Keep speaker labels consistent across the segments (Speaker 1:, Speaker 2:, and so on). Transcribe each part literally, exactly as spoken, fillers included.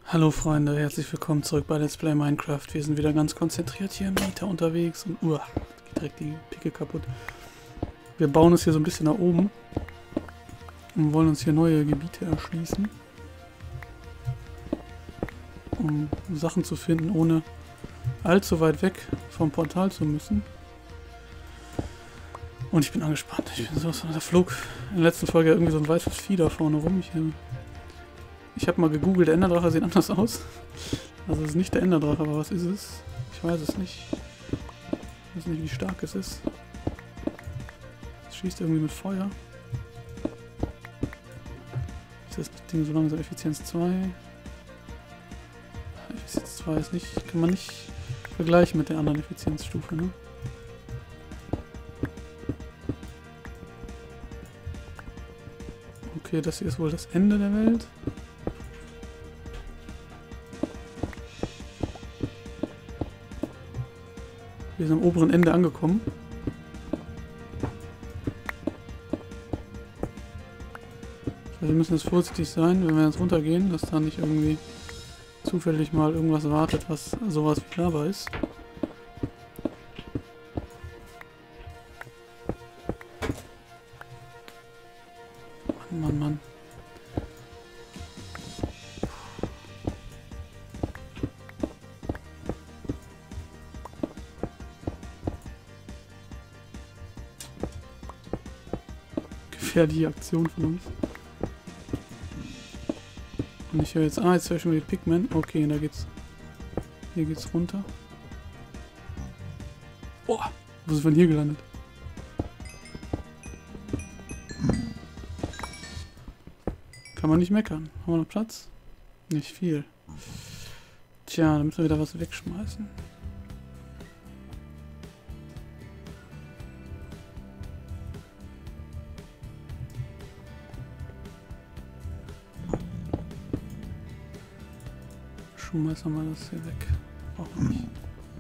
Speaker 1: Hallo Freunde, herzlich willkommen zurück bei Let's Play Minecraft. Wir sind wieder ganz konzentriert hier im Mieter unterwegs und uah, geht direkt die Picke kaputt. Wir bauen es hier so ein bisschen nach oben und wollen uns hier neue Gebiete erschließen, um Sachen zu finden, ohne allzu weit weg vom Portal zu müssen. Und ich bin angespannt. Ich bin sowas von, da flog in der letzten Folge irgendwie so ein weißes Vieh da vorne rum. Ich, Ich habe mal gegoogelt, der Enderdrache sieht anders aus. Also es ist nicht der Enderdrache, aber was ist es? Ich weiß es nicht. Ich weiß nicht, wie stark es ist. Es schießt irgendwie mit Feuer. Ist das Ding so langsam? Effizienz zwei. Effizienz zwei ist nicht, kann man nicht vergleichen mit der anderen Effizienzstufe, ne? Okay, das hier ist wohl das Ende der Welt. Wir sind am oberen Ende angekommen. Also wir müssen jetzt vorsichtig sein, wenn wir jetzt runtergehen, dass da nicht irgendwie zufällig mal irgendwas wartet, was sowas wie Lava ist. Mann, Mann, Mann. Die Aktion von uns. Und ich höre jetzt, ah, jetzt höre ich schon wieder Pigmen. Okay, da geht's. Hier geht's runter. Boah, wo sind wir denn hier gelandet? Kann man nicht meckern. Haben wir noch Platz? Nicht viel. Tja, da müssen wir wieder was wegschmeißen. Schmeißen wir das hier weg. Brauchen wir nicht.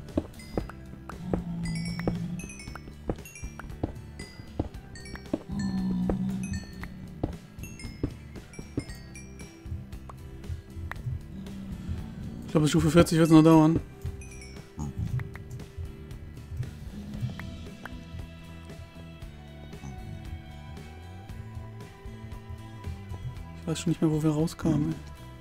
Speaker 1: Ich glaube, Stufe vierzig wird es noch dauern. Ich weiß schon nicht mehr, wo wir rauskamen.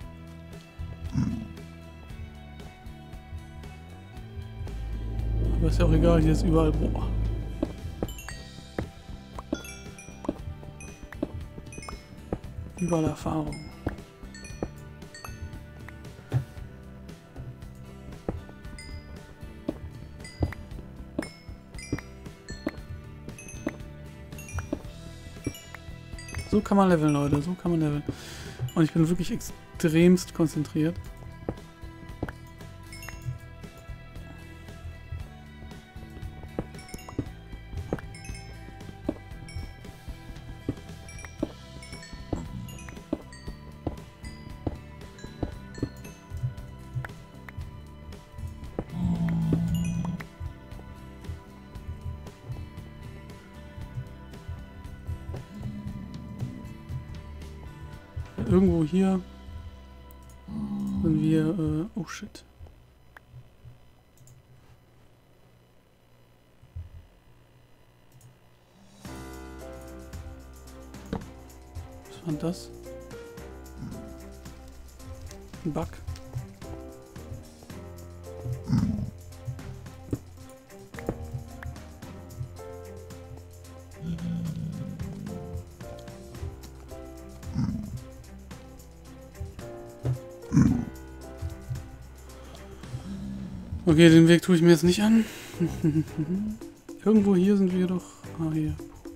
Speaker 1: Aber ist ja auch egal, hier ist überall. Boah. Überall Erfahrung. So kann man leveln, Leute, so kann man leveln. Und ich bin wirklich extremst konzentriert. Irgendwo hier sind wir, äh, oh shit. Was war denn das? Ein Bug. Okay, den Weg tue ich mir jetzt nicht an. Irgendwo hier sind wir doch. Ah, hier.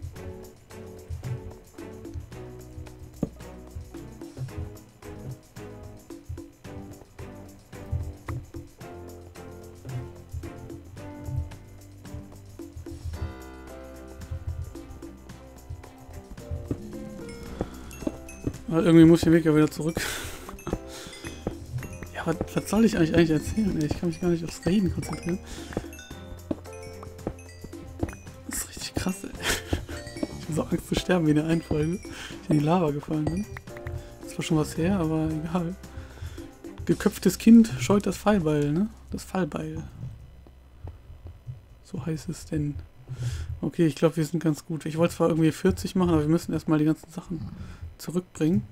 Speaker 1: Aber irgendwie muss ich den Weg ja wieder zurück. Was, was soll ich eigentlich, eigentlich erzählen? Ich kann mich gar nicht aufs Reden konzentrieren. Das ist richtig krass, ey. Ich habe so Angst zu sterben wie in der einen Folge, ich in die Lava gefallen bin. Das war schon was her, aber egal. Geköpftes Kind scheut das Fallbeil, ne? Das Fallbeil. So heißt es denn. Okay, ich glaube, wir sind ganz gut. Ich wollte zwar irgendwie vierzig machen, aber wir müssen erstmal die ganzen Sachen zurückbringen.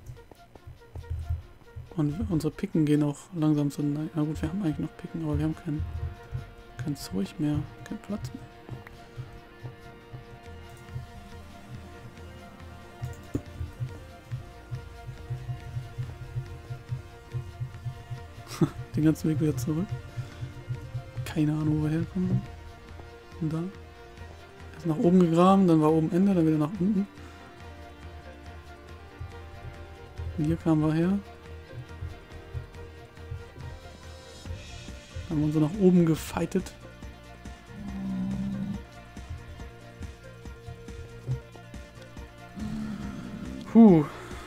Speaker 1: Und unsere Picken gehen auch langsam so... Na gut, wir haben eigentlich noch Picken, aber wir haben kein, kein Zeug mehr. Kein Platz mehr. Den ganzen Weg wieder zurück. Keine Ahnung, wo wir herkommen. Und da. Erst nach oben gegraben, dann war oben Ende, dann wieder nach unten. Und hier kamen wir her. Dann haben wir uns so nach oben gefightet. Puh.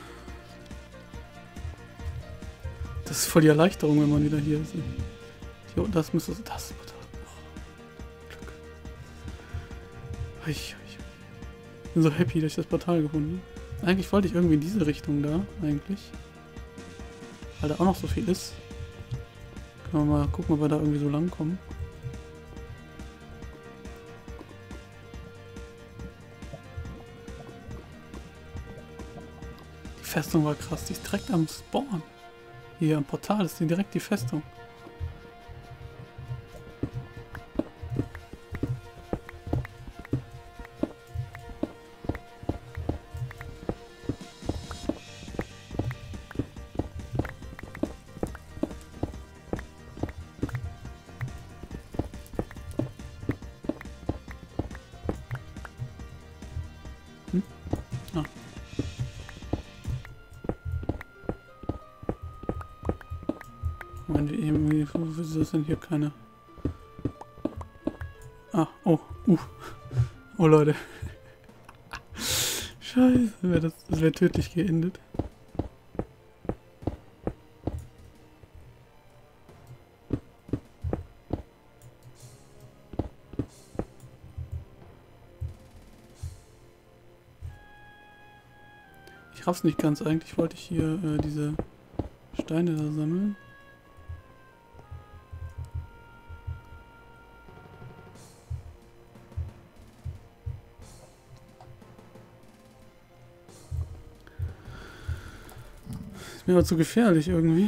Speaker 1: Das ist voll die Erleichterung, wenn man wieder hier ist. Hier, das müsste das. Oh, Glück. Ich, ich bin so happy, dass ich das Portal gefunden habe. Eigentlich wollte ich irgendwie in diese Richtung da, eigentlich. Weil da auch noch so viel ist. Können wir mal gucken, ob wir da irgendwie so lang kommen. Die Festung war krass, die ist direkt am Spawn. Hier am Portal ist direkt die Festung. Hm? Ah. Irgendwie, wieso ist denn hier keine... Ah, oh, uh. Oh Leute. Scheiße, wär das, das wäre tödlich geendet. Ich raff's nicht ganz, eigentlich wollte ich hier äh, diese Steine da sammeln. Ist mir aber zu gefährlich irgendwie.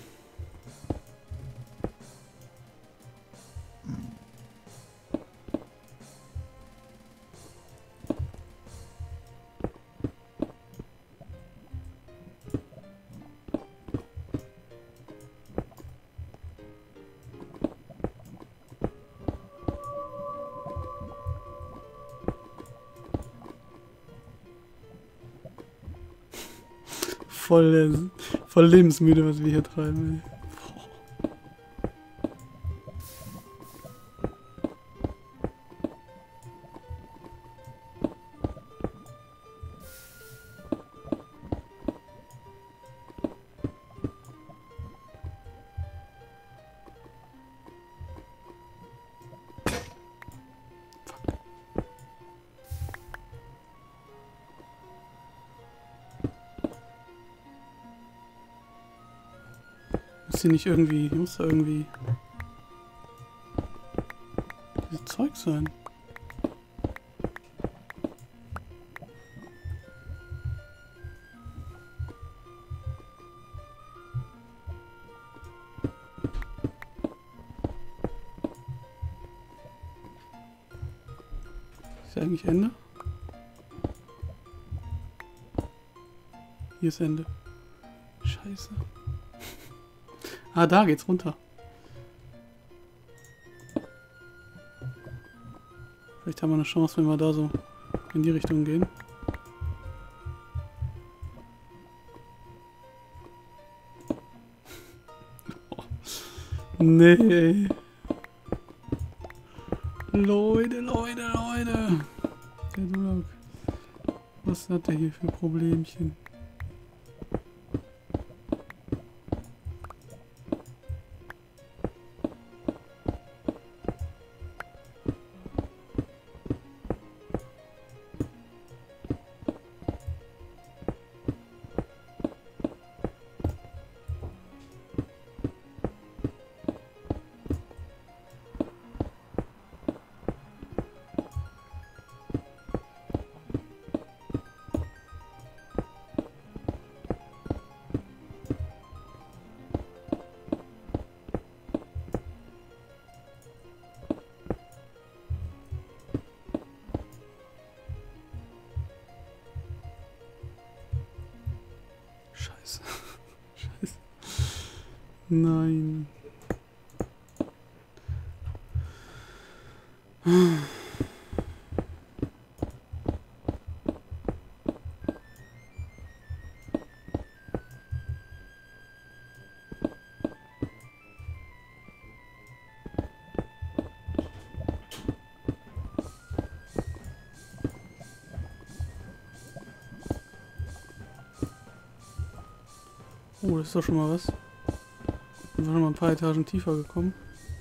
Speaker 1: Voll, voll lebensmüde, was wir hier treiben, ey. Muss hier nicht irgendwie, muss da irgendwie dieses Zeug sein. Ist ja eigentlich Ende? Hier ist Ende. Scheiße. Ah, da geht's runter. Vielleicht haben wir eine Chance, wenn wir da so in die Richtung gehen. Oh. Nee. Leute, Leute, Leute. Der Dulag. Was hat der hier für Problemchen? Scheiße. Scheiße. Nein. Oh, das ist doch schon mal was. Wir sind schon mal ein paar Etagen tiefer gekommen.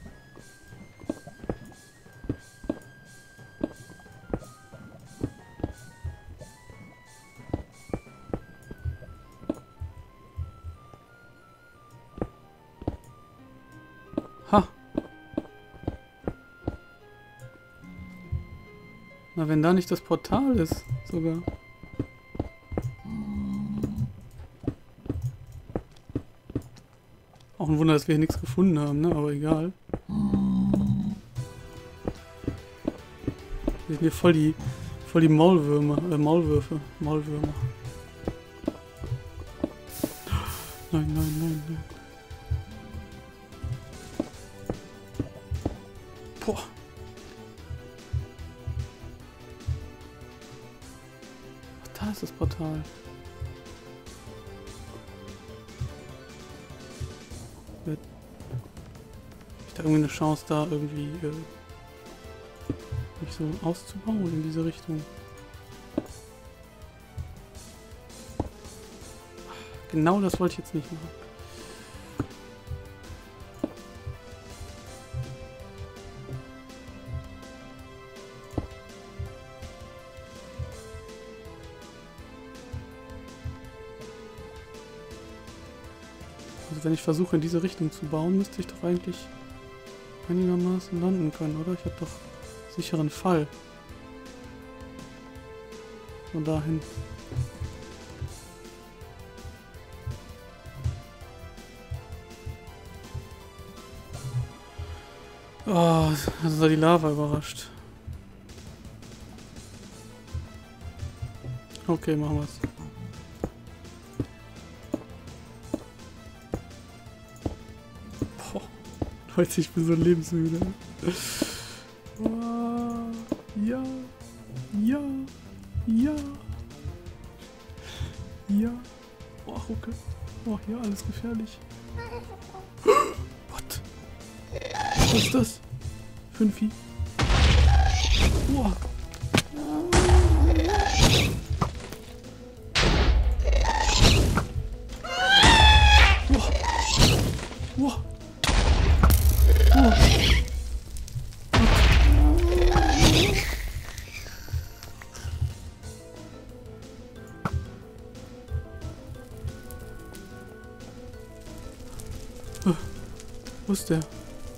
Speaker 1: Ha! Na, wenn da nicht das Portal ist, sogar. Auch ein Wunder, dass wir hier nichts gefunden haben, ne? Aber egal. Wir sind hier voll die, voll die Maulwürmer, äh, Maulwürfe, Maulwürmer. Nein, nein, nein, nein. Boah. Ach, da ist das Portal. Habe ich da irgendwie eine Chance, da irgendwie äh, mich so auszubauen in diese Richtung? Genau das wollte ich jetzt nicht machen. Also wenn ich versuche in diese Richtung zu bauen, müsste ich doch eigentlich einigermaßen landen können, oder? Ich habe doch sicheren Fall. Von dahin. Oh, also war die Lava überrascht. Okay, machen wir's. Boah, Leute, ich bin so lebensmüde. Oh, ja, ja, ja, ja. Oh, okay. Oh, hier alles gefährlich. What? Was ist das? Für ein Vieh? Wow. Wow. Wow. Wow. Oh. Wo ist der?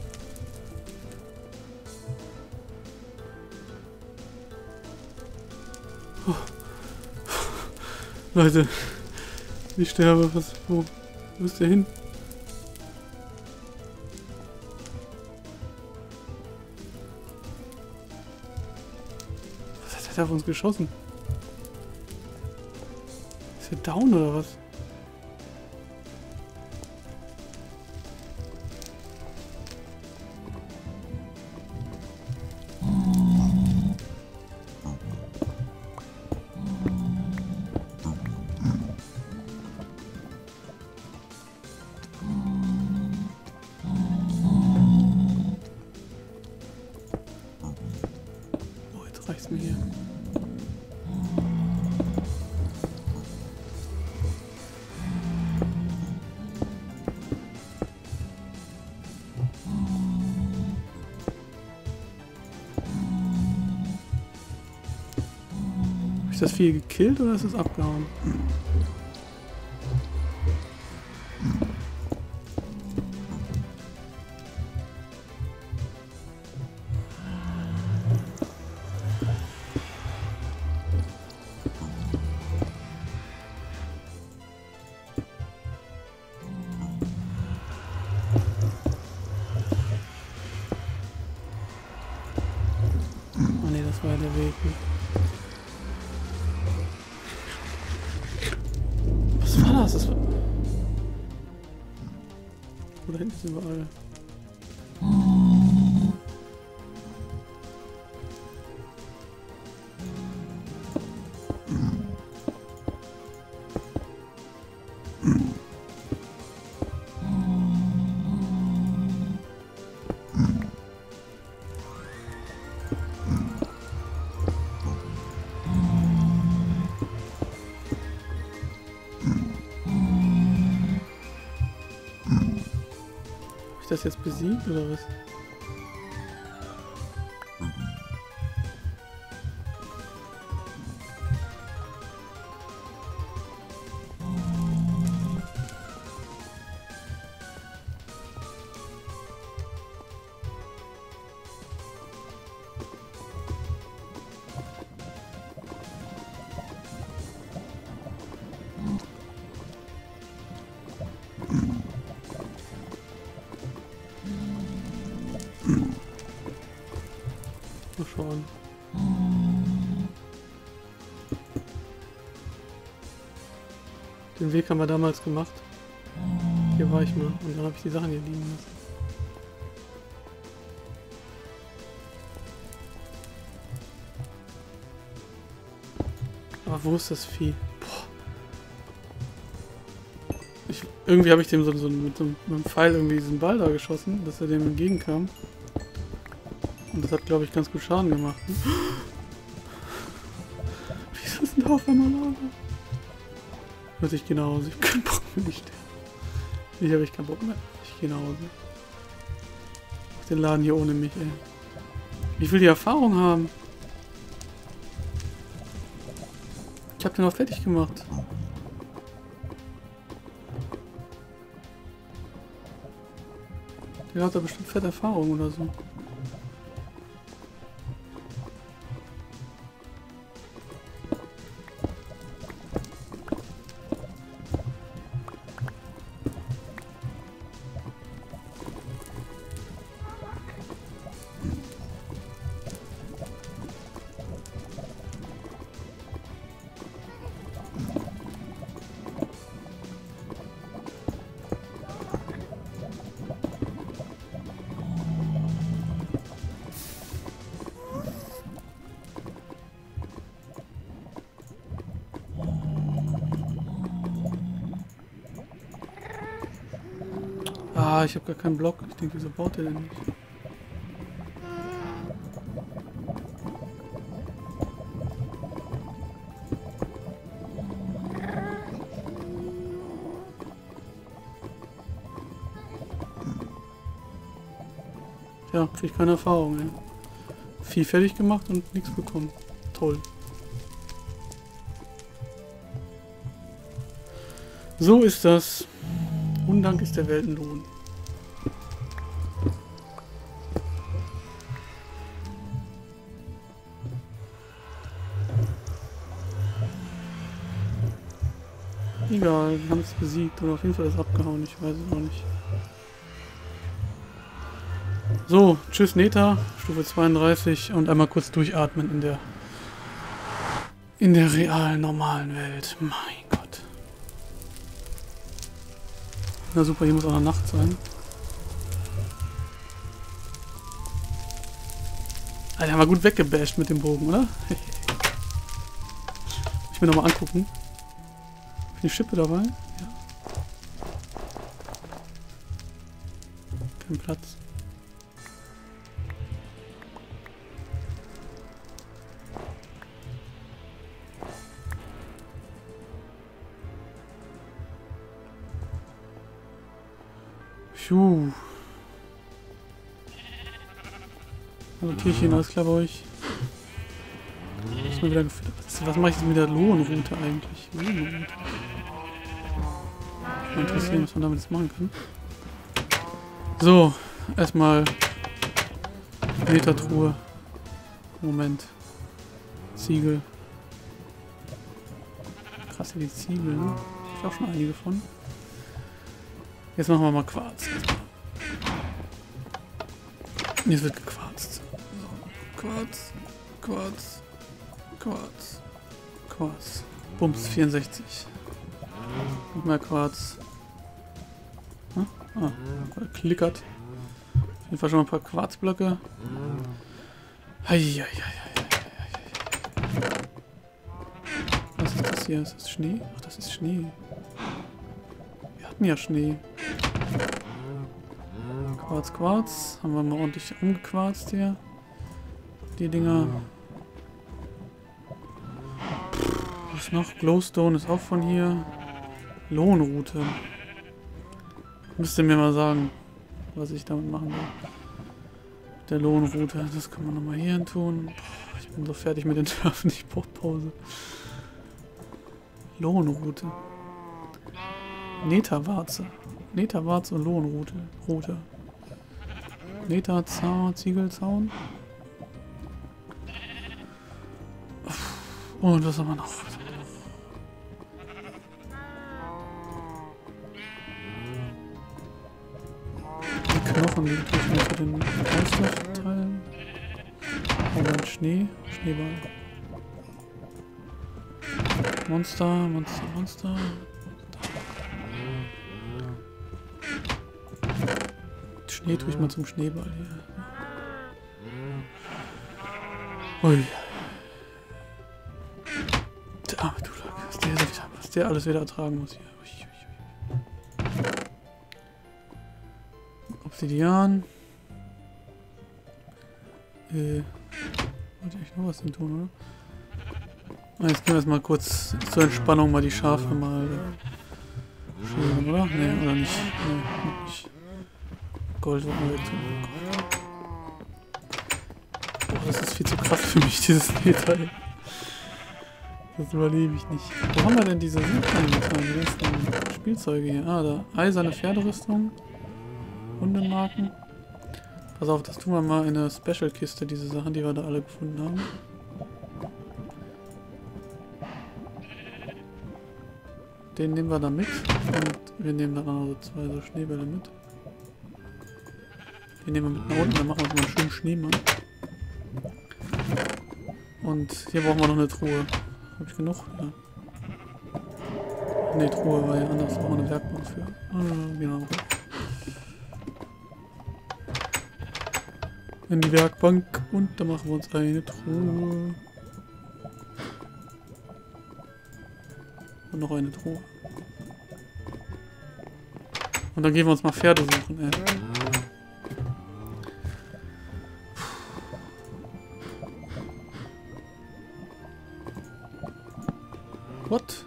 Speaker 1: Oh. Leute, ich sterbe. Was? Wo? Wo ist der hin? Was hat der auf uns geschossen? Ist der down oder was? Reicht's mir hier. Habe ich das Vieh gekillt oder ist es abgehauen? Oh ne, das war ja der Weg. Was ist... Oh, da hinten ist überall... das jetzt besiegt oder was? Mal schauen. Den Weg haben wir damals gemacht. Hier war ich mal und dann habe ich die Sachen hier liegen lassen. Aber wo ist das Vieh? Boah. Ich, irgendwie habe ich dem so, so mit so mit einem Pfeil irgendwie diesen Ball da geschossen, dass er dem entgegenkam. Und das hat, glaube ich, ganz gut Schaden gemacht. Ne? Wieso ist denn da auf einmal Lava? Hört sich genau aus. Ich hab keinen Bock mehr, ich sterbe. Ich habe ich keinen Bock mehr. Ich gehe nach Hause. Mach den Laden hier ohne mich, ey. Ich will die Erfahrung haben. Ich habe den auch fertig gemacht. Der hat da bestimmt fette Erfahrung oder so. Ah, ich habe gar keinen Block. Ich denke, wieso baut der denn nicht? Ja, krieg ich keine Erfahrung, ey. Viel fertig gemacht und nichts bekommen. Toll. So ist das. Undank ist der Weltenlohn. Egal, wir haben es besiegt oder auf jeden Fall ist abgehauen, ich weiß es noch nicht. So, tschüss Neta, Stufe zweiunddreißig und einmal kurz durchatmen in der in der realen, normalen Welt. Mein Gott. Na super, hier muss auch noch Nacht sein. Alter, haben wir gut weggebasht mit dem Bogen, oder? Ich will nochmal angucken. Ist eine Schippe dabei? Ja. Kein Platz. Puh. Also Tierchen, alles klar bei euch. Ist mal wieder gefüttert. Was, was mache ich jetzt mit der Lohnroute eigentlich? Lohnroute. Mal interessieren, was man damit jetzt machen kann. So, erstmal Metertruhe. Moment. Ziegel. Krass, die Ziegel, ne? Ich habe auch schon einige von. Jetzt machen wir mal Quarz. Jetzt wird gequarzt. So. Quarz, Quarz, Quarz, Quarz. Bums, vierundsechzig. Noch mehr Quarz. Hm? Ah, klickert. Auf jeden Fall schon mal ein paar Quarzblöcke. Heieieiei. Was ist das hier? Ist das Schnee? Ach, das ist Schnee. Wir hatten ja Schnee. Quarz, Quarz. Haben wir mal ordentlich umgequarzt hier. Die Dinger. Was ist noch? Glowstone ist auch von hier. Lohnroute. Müsst ihr mir mal sagen, was ich damit machen will. Der Lohnroute. Das kann man nochmal hier hin tun. Boah, ich bin so fertig mit den Dörfern. Ich brauche Pause. Lohnroute. Netawarze. Netawarze und Lohnroute. Route. Netazaun, Ziegelzaun. Und was haben wir noch? Die Knochen, die tue ich mir für den Auslauf teilen. Und dann Schnee. Schneeball. Monster, Monster, Monster. Schnee tue ich mal zum Schneeball hier. Ui. Der arme Dulak, was der, was der alles wieder ertragen muss hier. Ui, ui, ui. Obsidian. Äh. Wollte ich noch was denn tun, oder? Ah, jetzt gehen wir erstmal kurz zur Entspannung mal die Schafe mal äh, schälen, oder? Ne, oder nicht? Nee, nicht. Gold wird mal weg tun. Boah, das ist viel zu krass für mich, dieses Detail. Das überlebe ich nicht. Wo haben wir denn diese Siegreihen? Die ganzen Spielzeuge hier. Ah, da. Eiserne Pferderüstung. Hundemarken. Pass auf, das tun wir mal in eine Special-Kiste, diese Sachen, die wir da alle gefunden haben. Den nehmen wir da mit. Und wir nehmen dann auch so zwei so Schneebälle mit. Den nehmen wir mit nach unten, dann machen wir uns mal einen schönen Schneemann. Und hier brauchen wir noch eine Truhe. Habe ich genug? Ja. Ne, Truhe war ja anders. Da brauchen wir eine Werkbank für. Ah, genau. In die Werkbank und dann machen wir uns eine Truhe. Und noch eine Truhe. Und dann gehen wir uns mal Pferde suchen, ey. What?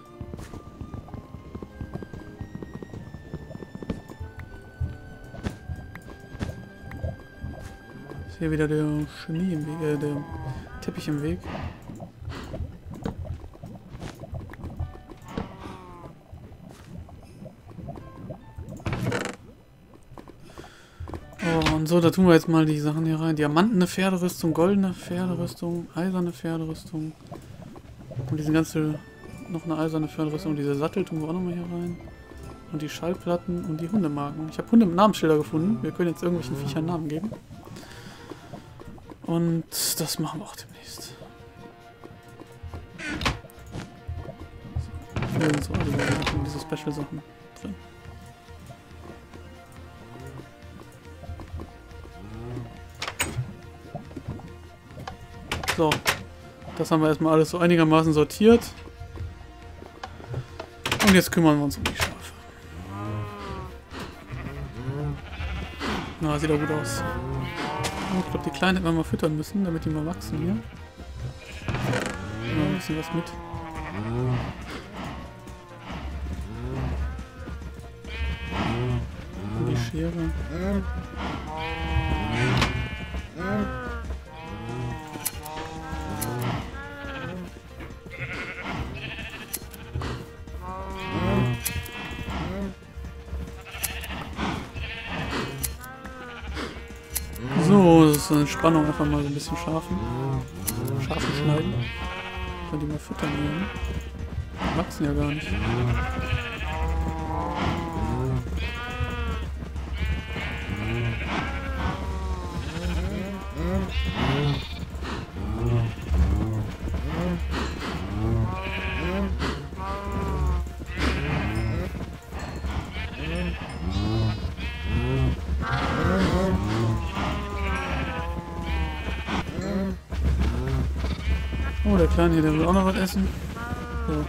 Speaker 1: Ist hier wieder der Schnee im Weg, äh, der Teppich im Weg. Oh, und so, da tun wir jetzt mal die Sachen hier rein. Diamantene Pferderüstung, goldene Pferderüstung, eiserne Pferderüstung. Und diese ganze... noch eine eiserne Pferderüstung. Diese Sattel tun wir auch nochmal hier rein. Und die Schallplatten und die Hundemarken. Ich habe Hunde mit Namensschilder gefunden. Wir können jetzt irgendwelchen Viechern Namen geben. Und das machen wir auch demnächst. Hier sind so alle Sachen, diese Special-Sachen drin. So. Das haben wir erstmal alles so einigermaßen sortiert. Und jetzt kümmern wir uns um die Schafe. Na, sieht doch gut aus. Ich glaube, die Kleinen hätten wir mal füttern müssen, damit die mal wachsen hier. Mal ein bisschen was mit. Und die Schere. So, das ist eine Entspannung, einfach mal so ein bisschen Schafen. Schafen schneiden. Kann die mal füttern werden. Die wachsen ja gar nicht. der Kleine hier, der will auch noch was essen. So.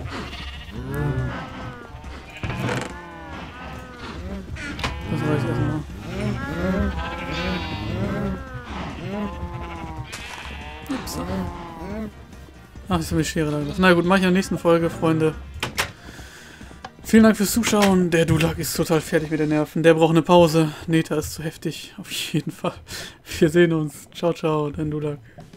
Speaker 1: Das reicht erstmal. Ups. Ach, ist mir die Schere da gelassen. Na gut, mach ich in der nächsten Folge, Freunde. Vielen Dank fürs Zuschauen. Der Dulag ist total fertig mit den Nerven. Der braucht eine Pause. Neta ist zu heftig. Auf jeden Fall. Wir sehen uns. Ciao, ciao, dein Dulag.